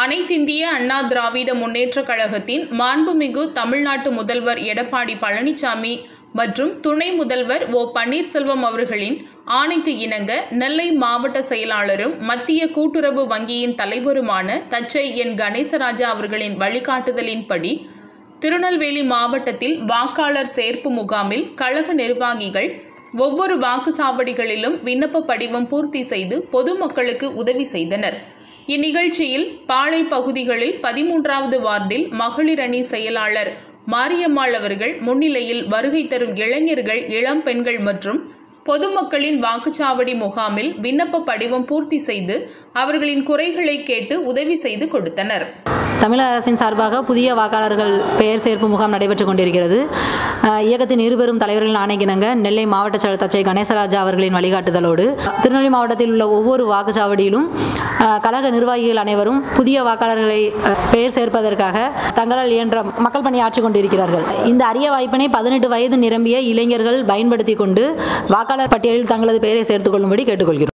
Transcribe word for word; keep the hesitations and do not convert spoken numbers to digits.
அனைத்திந்திய அண்ணா திராவிட முன்னேற்றக் கழகத்தின் மாண்புமிகு தமிழ்நாட்டு முதல்வர் எடப்பாடி பழனிசாமி மற்றும் துணை முதல்வர் ஓ பன்னீர்செல்வம் அவர்களின் ஆணைக்கு இணங்க நெல்லை மாவட்ட செயலாளரும் மத்திய கூட்டுறவு வங்கியின் தலைவருமான தச்சை என் கணேசராஜா அவர்களின் வழிகாட்டுதலின்படி திருநெல்வேலி மாவட்டத்தில் வாக்காளர் சேர்ப்பு முகாமில் கழக நிர்வாகிகள் ஒவ்வொரு வாக்குச்சாவடிகளிலும் விண்ணப்ப படிவம் பூர்த்தி செய்து பொதுமக்களுக்கு உதவி செய்தனர். இந்நிகழ்ச்சியில் பாளை பகுதிகளில் பதிமூன்றாவது வார்டில் மகளிர் அணி செயலாளர் மாரியம்மாள் அவர்கள் முன்னிலையில் வருகை தரும் இளைஞர்கள், இளம் பெண்கள் மற்றும் பொதுமக்களின் வாக்குச்சாவடி முகாமில் விண்ணப்ப படிவம் பூர்த்தி செய்து அவர்களின் குறைகளை கேட்டு உதவி செய்து கொடுத்தனர். தமிழக அரசின் சார்பாக புதிய வாக்காளர்கள் பெயர் சேர்ப்பு முகாம் நடைபெற்றுக் கொண்டிருக்கிறது. இயக்கத்தின் இருபெரும் தலைவர்களின் ஆணைக்கிணங்க நெல்லை மாவட்ட செயலர் தச்சை கணேசராஜா அவர்களின் வழிகாட்டுதலோடு திருநெல்வேலி மாவட்டத்தில் உள்ள ஒவ்வொரு வாக்குச்சாவடியிலும் கழக நிர்வாகிகள் அனைவரும் புதிய வாக்காளர்களை பெயர் சேர்ப்பதற்காக தங்களால் இயன்ற மக்கள் பணி ஆற்றிக் கொண்டிருக்கிறார்கள். இந்த அரிய வாய்ப்பினை பதினெட்டு வயது நிரம்பிய இளைஞர்கள் பயன்படுத்தி கொண்டு வாக்காளர் பட்டியலில் தங்களது பெயரை சேர்த்துக் கொள்ளும்படி கேட்டுக்கொள்கிறோம்.